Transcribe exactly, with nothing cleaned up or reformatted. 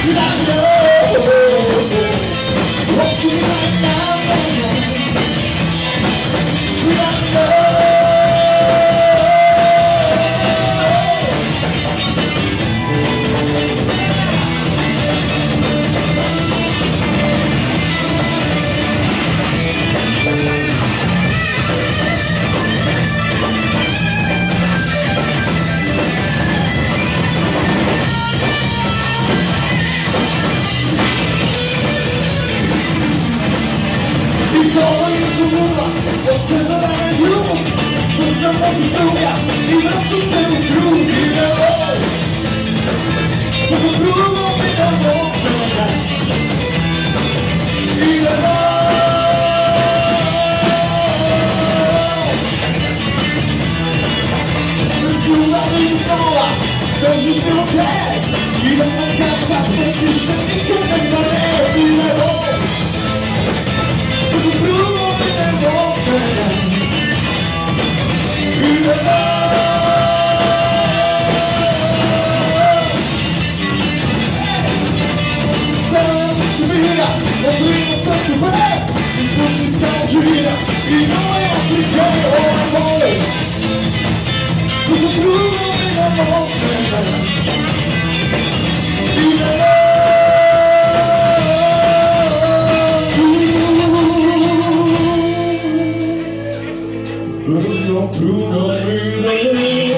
Odsyłane grób, dużo mocy zdrowia i wreszcie z tego grób i miłość. To są drugą pytą mocno i miłość. To jest druga wyjstowa, to już nie okej. Ile spotkamy zawsze myślisz, że nikt nie stanie i miłość. To są drugą pytą mocno you know I have to go all my boys. Cause I'm moving in the monster. Even though you're through the